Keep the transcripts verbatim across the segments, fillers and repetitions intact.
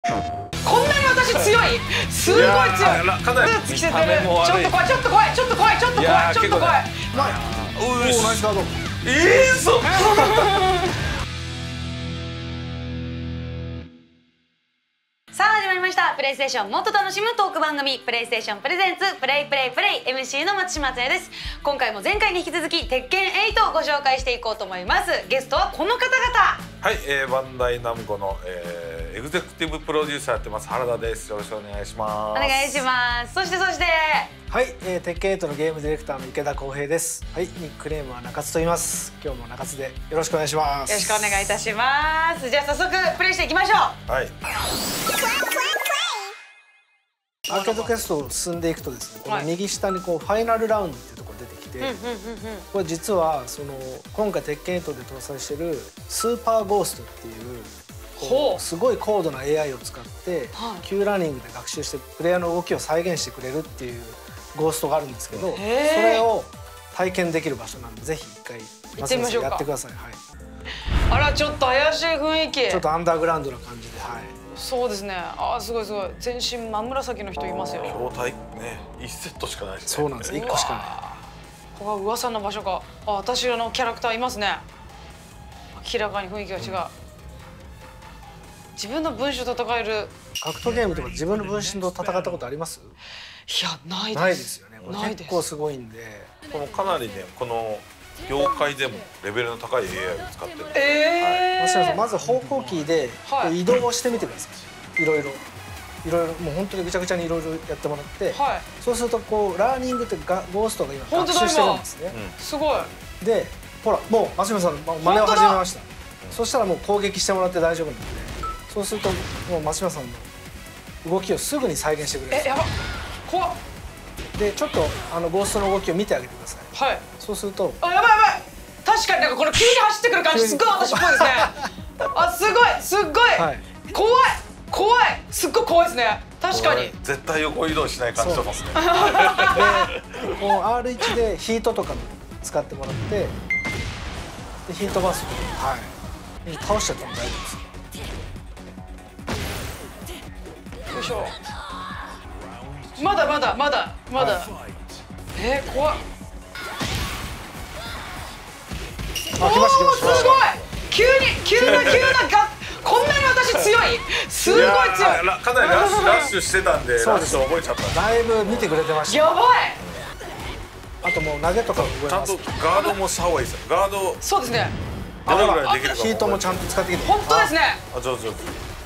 こんなに私強い、すごい強い。スーツ着せてる。ちょっと怖い、ちょっと怖い、ちょっと怖い、ちょっと怖い、ちょっと怖い。 おお、ナイスカード。 ええ、そう。 さあ始まりました。プレイステーションもっと楽しむトーク番組、プレイステーションプレゼンツプレイプレイプレイ エムシー の松島敦也です。今回も前回に引き続き鉄拳エイトをご紹介していこうと思います。ゲストはこの方々。 はい、えー、バンダイナムコの、えー、エグゼクティブプロデューサーやってます原田です。よろしくお願いします。 お願いします。そしてそしてはい、えー、鉄拳エイトのゲームディレクターの池田浩平です。はい、ニックネームは中津と言います。今日も中津でよろしくお願いします。 よろしくお願いいたします。じゃあ早速プレイしていきましょう。 はい。 アーケードクエストを進んでいくとですね、この右下にこうファイナルラウンドっていうところが出てきて、これ実はその今回鉄拳エイトで搭載してるスーパーゴーストっていうこうすごい高度な エーアイ を使って Q ラーニングで学習してプレイヤーの動きを再現してくれるっていうゴーストがあるんですけど、それを体験できる場所なんでぜひ一回松村さんやってください。はい。 あら、ちょっと怪しい雰囲気。 ちょっとアンダーグラウンドな感じで、はい。 そうですね。あー、すごいすごい。全身真紫の人いますよ。 筐体ね、一セットしかないしね。 そうなんです。一個しかない。 ここは噂の場所か。あ、私のキャラクターいますね。明らかに雰囲気が違う。自分の分身と戦える。 格闘ゲームとか自分の分身と戦ったことあります？ いや、ないです。 ないですよね。これ結構すごいんで。 このかなりね、この業界でもレベルの高い エーアイ を使ってる。 ええー。 まず方向キーで移動をしてみてください。いろいろいろいろもう本当にぐちゃぐちゃにいろいろやってもらって、はい、そうするとこうラーニングってガゴーストが今学習してるんですね。 すごい。 で、ほらもう松島さんの真似を始めました。そしたらもう攻撃してもらって大丈夫なんで、そうするともう松島さんの動きをすぐに再現してくれる。 え、やばっ、怖っ。 でちょっとあのゴーストの動きを見てあげてください。はい。そうすると、 あ、やばいやばい。確かになんかこの急に走ってくる感じすごい私っぽいですね。あ、すごいすっごい、はい、怖い怖い、すっごい怖いですね。確かに絶対横移動しない感じとかですね。 でこの アールワン でヒートとかも使ってもらって、でヒートバースト、はい、倒しちゃっても大丈夫です。 よいしょ。まだまだまだまだ、はい、えー、怖っ。 あ、来ました来ました。 すごい急に急な急ながこんなに私強い、すごい強い。 かなりラッシュラッシュしてたんで、ラッシュ覚えちゃった。 だいぶ見てくれてました。 やばい。 あともう投げとかも覚えます。 ちゃんとガードもした方がいいですよ。ガード。 そうですね。 どれぐらいできるか。 ヒートもちゃんと使ってきて。 本当ですね。 あ、上手上手。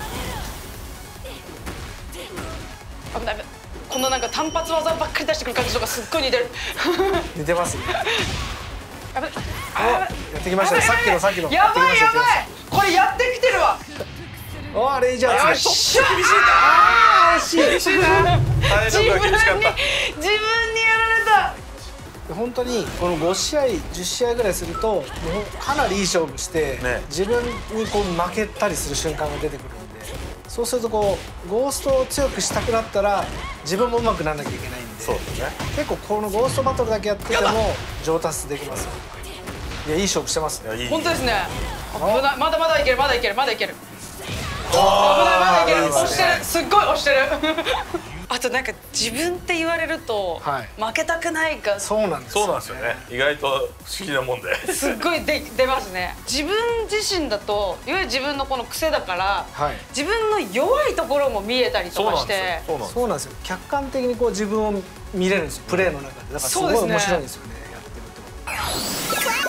危ない。このなんか単発技ばっかり出してくる感じとかすっごい似てる。 似てますね。 やばい。 やってきましたね。さっきのさっきの。 やばいやばい。これやってきてるわ。 おー、レイジャーよっしゃ。 厳しいな。 ああ、惜しい。 厳しいな。 自分に自分にやられた。 本当にこのご試合じゅっ試合ぐらいするともうかなりいい勝負して、ね、自分にこう負けたりする瞬間が出てくるんで、そうするとこうゴーストを強くしたくなったら自分も上手くならなきゃいけないんで、そうですね、結構このゴーストバトルだけやってても上達できますよ。いや、いい勝負してますね。 本当ですね。危ない。まだまだいける、まだいける、まだいける。危ない、まだいける。押してる、すっごい押してる。あとなんか自分って言われると負けたくないか。 そうなんです。 そうなんですよね。意外と不思議なもんで。 すっごいで出ますね。自分自身だといわゆる自分のこの癖だから、はい、自分の弱いところも見えたりとかして。 そうなんですよ。客観的にこう自分を見れるんですよ。プレーの中で。だからすごい面白いんですよね。やってると。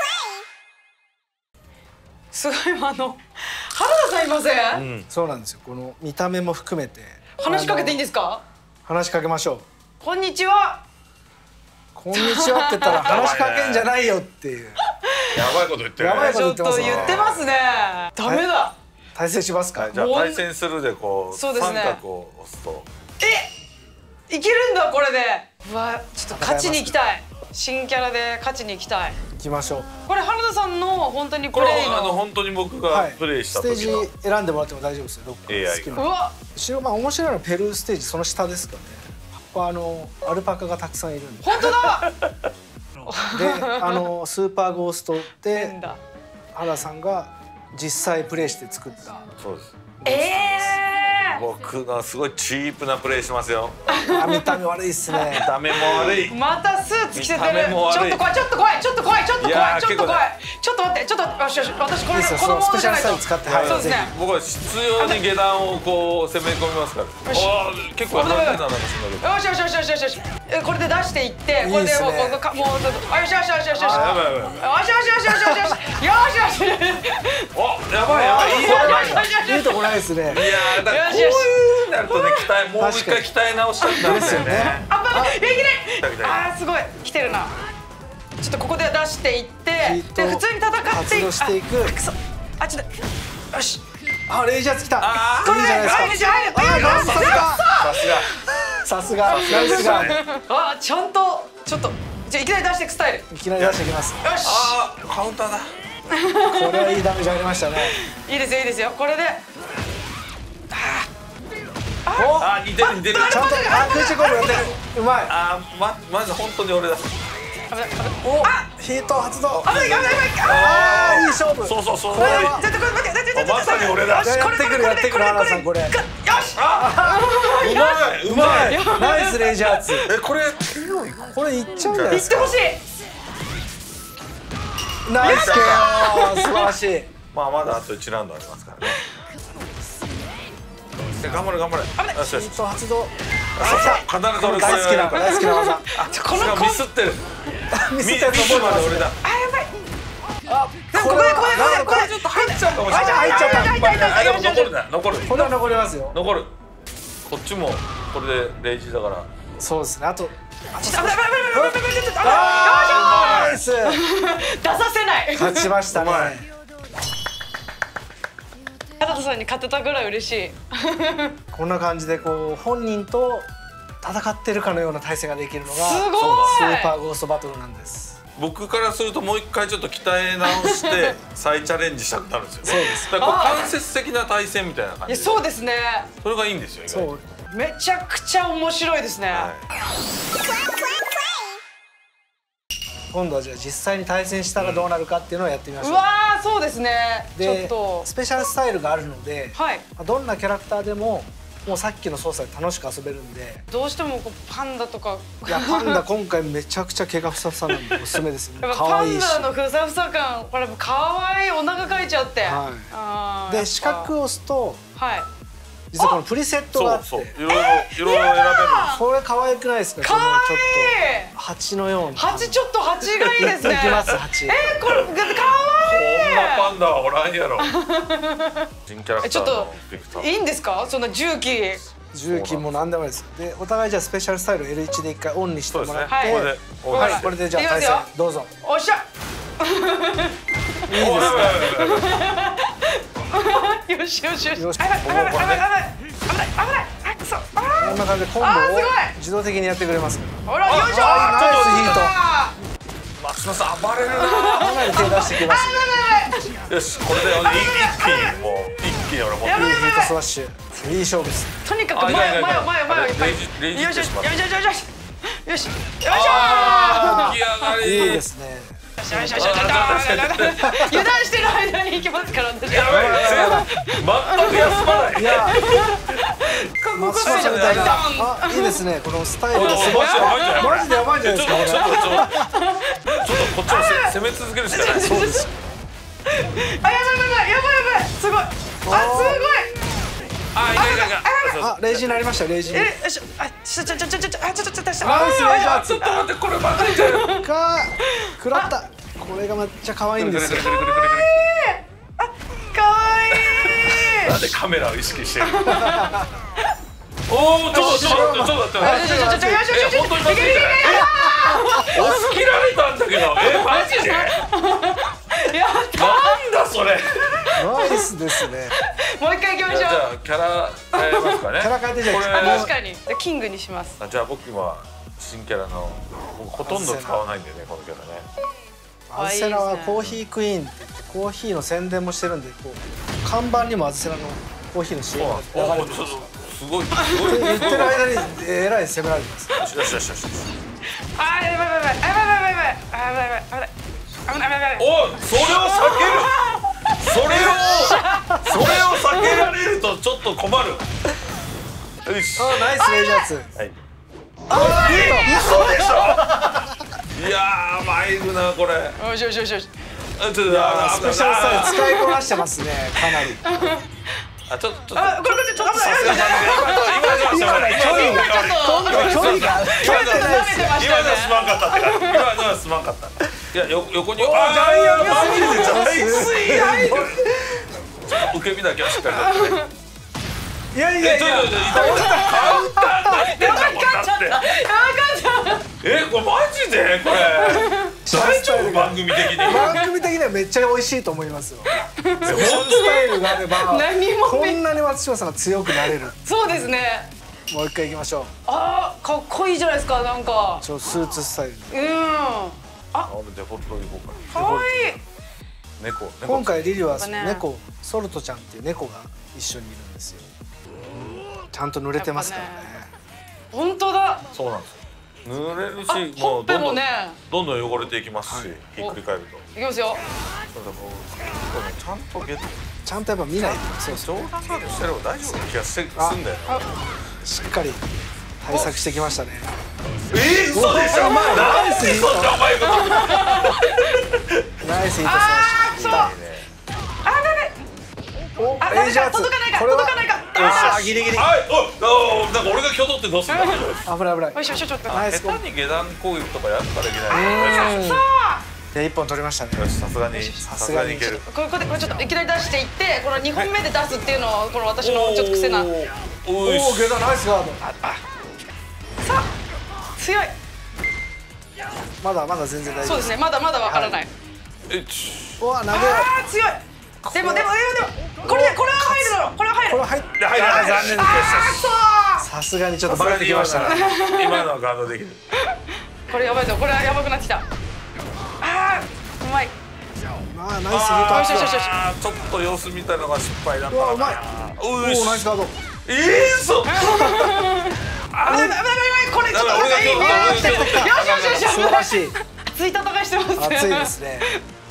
すごい、あの原田さんいません？ うん、そうなんですよ。この見た目も含めて話しかけていいんですか？ 話しかけましょう。 こんにちは。 こんにちはって言ったら話しかけんじゃないよっていう。 やばいこと言ってる。 やばいこと言ってます。 ちょっと言ってますね。ダメだ。 対戦しますか？ じゃあ対戦するでこう三角を押すと。 え、いけるんだこれで。うわ、ちょっと勝ちに行きたい。新キャラで勝ちに行きたい。 行きましょう。 これ原田さんの本当にプレイの。 あの本当に僕がプレイした時のステージ選んでもらっても大丈夫ですよ。どっか好きな。うわ。後ろ、まあ面白いのはペルーステージ、その下ですかね。ここあのアルパカがたくさんいるんで。 本当だ。 で、あのスーパーゴーストって原田さんが実際プレイして作った。 そうです。 ええ。 僕がすごいチープなプレーしますよ。 あ、見た目悪いっすね。 見た目も悪い。 またスーツ着せてる。 見た目も悪いちょっと怖いちょっと怖いちょっと怖いちょっといや怖いーちょっと怖い結ちょっと待ってちょっとよしよし私これいいっすよ、 子供そのスペシャルじゃないとスタイル使って、はい、 そうですね。 僕は必要に下段をこう攻め込みますから。 しおー結構当たってんだなんかすんだけど。 よしよしよしよしよしよしえこれで出していってこれでもういいっすねこうかもうちょっとあよしよしよしよしよしあやばいやばい。 よしよしよしよしよしよしよしよしおやばいやばいいいやばい。いやいいとこないですね。 ーだからこうよしよしいうなるとね鍛えもう一回鍛え直したくなるんだよね。 あばいけ来た来たないあーすごい来てるなちょっとここで出していってヒートで普通に戦って発動していく。 あくそあちょっとよしあ、レイジャーズ来た。 あーいいじゃないですか。 あじゃああ、ガンさすが。 さすが。 さすが。ナイスガン。 あちゃんとちょっとじゃあいきなり出していくスタイルよいきなり出してきます。 しあーカウンターだ。 これはいいダメージありましたね。 いいですよいいですよこれでお、 あー似てる似てる。 ちゃんと、あ、空中コールやってる。うまい。 あーままず本当に俺だ。 危ない危ないお、ヒート発動。 危ない危ない危ないあー、いい勝負。 そうそうそう。 これはちょっとこれ待って待って待ってまさに俺だ。 よしこれやってくるやってくる花さんこれ。 よしうまいうまい。 ナイスレイジャーズ。 えこれこれいっちゃうんじゃないですか。 行ってほしいナイスケア。素晴らしい。 まあまだあといちラウンドありますからね。え頑張れ頑張れ。よしよし。 ヒート発動。 必ず俺大好きな大好きな技。 このミスってる。 ミスミったやつ覚えてますまで俺だ。 あやばいあ、 でもここでここでここでここでちょっと入っちゃうかもしれない。 入っちゃった入っちゃったあでも残るね残るこれは残りますよ。 残る。こっちもこれでレイジーだから。 そうですね。あと、 ちょっと危ない危ない危ない危ない危ないちょっとあー、ナイス。 出させない勝ちましたね。 片田さんに勝てたぐらい嬉しいこんな感じでこう本人と戦ってるかのような体勢ができるのがすごいスーパーゴーストバトルなんです。 僕からするともう一回ちょっと鍛え直して再チャレンジしたくなるんですよね。 そうですだからこう間接的な対戦みたいな感いやじで。 そうですねそれがいいんですよ。意外とそう。 めちゃくちゃ面白いですね、 はい今度はじゃあ実際に対戦したらどうなるかっていうのをやってみましょう。 うわーそうですねちょっでとスペシャルスタイルがあるので、 はいどんなキャラクターでももうさっきの操作で楽しく遊べるんで。 どうしてもこうパンダとかいやパンダ今回めちゃくちゃ毛がふさふさなんでおすすめですね。 やっぱ可愛いし。 パンダのふさふさ感これ可愛いお腹かいちゃって、 はいあーやっぱで四角を押すとはい実はこのプリセットがあって、 そうそういろいろいろいろ選べるんです。 これ可愛くないですか？ 可愛いこのちょっと蜂のような。 蜂ちょっと蜂がいいですねいきます蜂。 えー、これ可こんな愛いパンダはおらんやろ。新キャラクターのちょっとビクター。 いいんですかそんな重機重機も何でもいいです。でお互いじゃあスペシャルスタイル エルワン で一回オンにしてそうですね。 もらって、 これでオンはい、 してこれでじゃあ対いきますよ戦どうぞ。 おっしゃおいやばいやばいやばいよしよしよしよしあやばいやばいやばいやばい危ない危ないあくそあこんな感じでコンボをあーすごい自動的にやってくれます。 ーほらよいしょあナイスヒート。 あ松島さん暴れるな。 かなり手出してきますね。 よしこれで俺一気にもう一気に俺持ってやばいいいヒートスラッシュ、いい勝負です。 とにかく前あいやいやいや前前前をいっぱいレイジレイジよしよしよってしまったしよしよしよしよしよいしょあー起き上がり。 いいですね。 よしよしよしよし油断してる間に行きますから私やばい全く休まない。 いやここ松島さんみたいな、 ドンあいいですね。このスタイルおいおいがすマジでやばいんじゃないマジでやばいんじゃないですかこれ。 ちょっとちょっとちょっとちょっとこっちもせ攻め続けるしかない。 そうです。 あやばいやばいやばいやばいすごいあすごいあいかいかいか。 あレイジになりましたレイジに。 えよいしょあちょちょちょちょちょちょあちょちょちょちょちょナイスレイジャーちょっと待ってこれまずいじゃん。 か食らった。これがめっちゃ可愛いんですよ。 かわいいなんでカメラを意識してる。おおちょっとちょっとちょっと待ってちょちょちょちょよしよしよしえ本当にまずいじゃない。押し切られたんだけどえマジで。 やっなんだそれ。 ナイスですね。 もう一回行きましょうじゃあキャラ変えますかね。 キャラ変えてじゃあこれあ確かにじゃあキングにしますあじゃあ僕今新キャラの僕ほとんど使わないんでねこのキャラね。 アズセラはコーヒークイーンって言ってコーヒーの宣伝もしてるんで、こう看板にもアズセラのコーヒーの シーエム が流れてる。 おおちょっとすごいすごい。 言ってる間にえらい攻められてます。 よしよしよしよし。 あやばいやばいやばいやばいやばいやばいやばいやばい危ない危ない危ない危ないおそれを避ける。それをそれを避けられるとちょっと困る。 よし。 あナイスレイジャーツ。 はい。 あ嘘でしょ。いやーマイルなこれ。 よしよしよしよし。 あちょっといやスペシャルスタイル使いこなしてますねかなり。 あちょっとちょっと。 あこれこれちょっと危ない。 今の距離が今度距離が距離がないですよ。 今のすまんかったって感じ。今のはすまんかった。いやよ横に。 ジャイアントマジでスジャイ水入る。受け身だけはしっかりやってね。 いやいやいや。 カウンターだってたもんだって。えこれマジでこれ大丈夫番組的に。 番組的にはめっちゃ美味しいと思いますよ。スペシャルスタイルがあれば何もこんなに松島さんが強くなれる。 そうですね。 もう一回行きましょう。 あーかっこいいじゃないですかなんか。 ちょスーツスタイル。 うん。 あ俺デフォルト行こうか。 かわいい。 猫。 今回リリはね猫ソルトちゃんっていう猫が一緒にいるんですよ。ちゃんと濡れてますからね。 本当だ。 そうなんですよ。濡れるあしもうどんどんほっぺもねどんどん汚れていきますし、ひっくり返ると。 いきますよ。 そうだもうちゃんとゲット。 ちゃんとやっぱ見ないと。そうそう。 上手にしてれば大丈夫な気がしてすんだよ。 しっかり対策してきましたね。 えー、嘘でしょ。ナイスそんなうまいこと。 ナイスヒットしました。 あおあレイジャーツ。 届かないかこれは届かないか。 ああギリギリ。 はいおおなんか俺が挙動ってどうすんだ。 危ない危ない。 よしよしちょっと。 ナイス。 下手に下段攻撃とかやったらいけない。よしよしよし。 で一本取りましたね。 よしさすがにさすがにいける。 これこれこれちょっといきなり出していってこのにほんめで出すっていうのをこの私のちょっと癖な。 おーおおおいしゲダナイスガード。 さあ強い。 まだまだ全然大丈夫。 そうですねまだまだわからない。 えちうわ投げ。 ああ強い。でもでもでもでもこれこれは入るだろこれは入る。 これ入って入らない残念であーくそー。 さすがにちょっとバレてきましたね。 今のはガードできる。 これやばいぞこれはやばくなってきた。ああうまい。 ああナイスヒット。 よしよしよしよし。 あーちょっと様子見たのが失敗だったうわうまい。 おおおナイスガード。 ええそう。 あ危ない危ない危ないこれちょっと俺がいい。よしよしよしよし。 素晴らしい。 熱い戦いしてます。 熱いですね。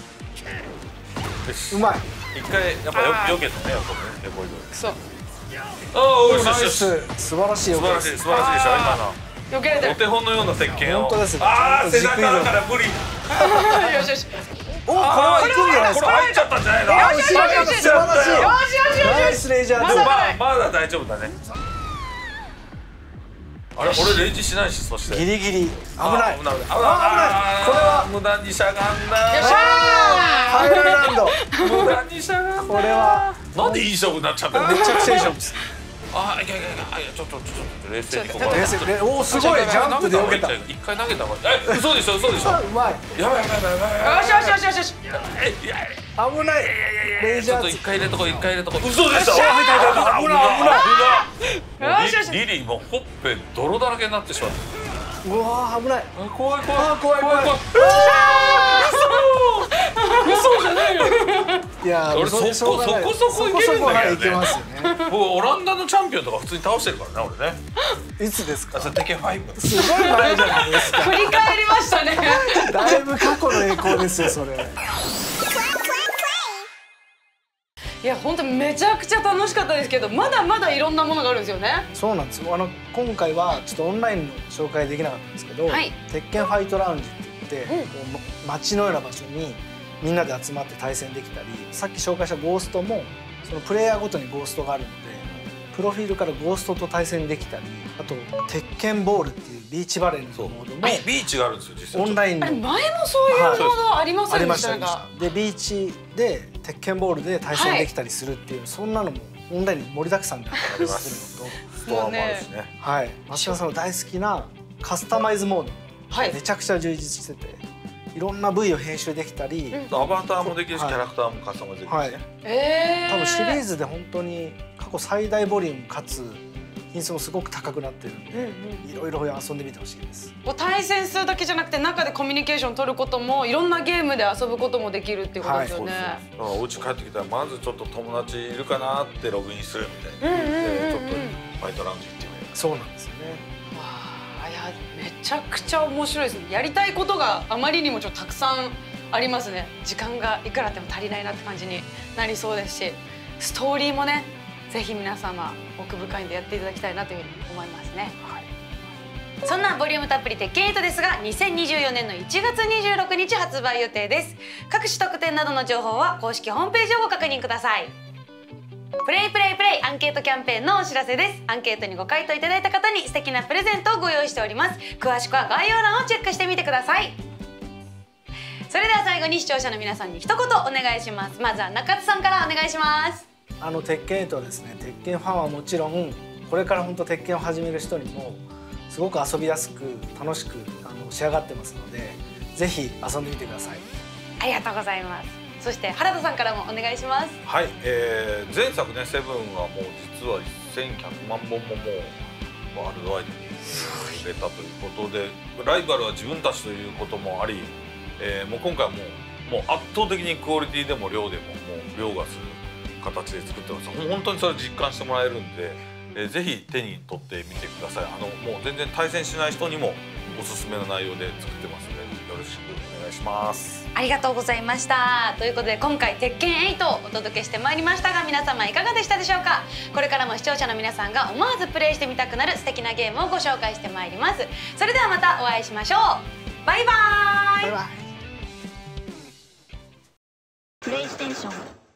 うまい。 一回やっぱよよけたねやっぱね横移動。 そう。 ああおいしナイよしよし。 ス素晴らしいよ。 素晴らしい素晴らしいでしょ今の。 避けれてる。 お手本のような石鹸を。 本当ですねああ背中だ軸移動から無理。 よしよし。 おこれは行くんじゃないですか。 これ入っちゃったんじゃないの。 よしよしよしよし素晴らしい。 よしよしよしナイスレイジャーツ。 まだまあまだ大丈夫だね。あれ俺レイジしないしそして。 ギリギリ危ない。 危ない危ない。 これは無駄にしゃがんだ。 よっしゃファイナルラウンド。 無駄にしゃがんだ。 これはなんでいい勝負になっちゃったの。 めちゃくちゃいい勝負です。 あいやいやいやいやちょっとちょっと冷静にここ冷静ね。おおすごいジャンプで避けた。 一回投げた方がいい。え嘘でしょ嘘でしょ。 うまい。 やばいやばいやばいやばい。 よしよしよしよしよし。 えいやいや危ない。レイちょっと一ジャーツ。 回入れとこう一回入れとこう。嘘でしょ。 危ない危ない危ない。 よしよしリリリーもほっぺ泥だらけになってしまった。 うわ危ない。 怖い怖いあ怖い怖い。 嘘じゃないよ。 いや俺そこそこそこいけるんだけどねいけますよね。 僕オランダのチャンピオンとか普通に倒してるからね俺ね。 いつですか。 あそれテケファイブ。 すごい前じゃないですか。 振り返りましたね。 だいぶ過去の栄光ですよそれ。 いや本当めちゃくちゃ楽しかったですけどまだまだいろんなものがあるんですよね。 そうなんですよ。あの今回はちょっとオンラインの紹介できなかったんですけど、 はい鉄拳ファイトラウンジって言って、 うんこう街のような場所にみんなで集まって対戦できたり、さっき紹介したゴーストもそのプレイヤーごとにゴーストがあるのでプロフィールからゴーストと対戦できたり、あと鉄拳ボールっていうビーチバレーのモードもビビーチがあるんですよ実際。 オンラインのあれ前もそういうモードありませありんでしなんましたたありましか。 た。でビーチで鉄拳ボールで対戦できたりするっていう、そんなのもオンラインに盛りだくさんであったりするのと、 ストアもあるしね。 はい、松島さんの大好きなカスタマイズモード、 はいめちゃくちゃ充実してて、いろんな部位を編集できたり、 うんアバターもできるし、 はいキャラクターもカスタマイズできるしね。 ええ。 多分シリーズで本当に過去最大ボリュームかつ品質もすごく高くなってるんで、 うんうんいろいろ遊んでみてほしいです。 もう対戦するだけじゃなくて中でコミュニケーション取ることもいろんなゲームで遊ぶこともできるっていうことですよね。 だからお家帰ってきたらまずちょっと友達いるかなってログインするみたいな。 うんうんうんうんでちょっとファイトラウンジ行ってみる。 そうなんですよね。 わあいやめちゃくちゃ面白いですね。やりたいことがあまりにもちょっとたくさんありますね。時間がいくらあっても足りないなって感じになりそうですし、ストーリーもねぜひ皆様奥深いんでやっていただきたいなというふうに思いますね。 はい、 そんなボリュームたっぷり鉄拳エイトですが、にせんにじゅうよねんのいちがつにじゅうろくにち発売予定です。各種特典などの情報は公式ホームページをご確認ください。プレイプレイプレイアンケートキャンペーンのお知らせです。アンケートにご回答いただいた方に素敵なプレゼントをご用意しております。詳しくは概要欄をチェックしてみてください。それでは最後に視聴者の皆さんに一言お願いします。まずは中津さんからお願いします。 あの鉄拳エイトはですね、鉄拳ファンはもちろんこれから本当鉄拳を始める人にもすごく遊びやすく楽しくあの仕上がってますので、ぜひ遊んでみてください。 ありがとうございます。そして原田さんからもお願いします。 はい、えー、前作ねセブンはもう実はせんひゃくまんぼんももうワールドワイドに売れたということで、ライバルは自分たちということもあり、えー、もう今回はもうもう圧倒的にクオリティでも量でももう凌駕する形で作ってます。本当にそれ実感してもらえるんで、えー、ぜひ手に取ってみてください。あのもう全然対戦しない人にもおすすめの内容で作ってますので、よろしくお願いします。 ありがとうございました。ということで今回鉄拳エイトをお届けしてまいりましたが、皆様いかがでしたでしょうか。これからも視聴者の皆さんが思わずプレイしてみたくなる素敵なゲームをご紹介してまいります。それではまたお会いしましょう。バイバーイ。 バイバイ。 プレイステーション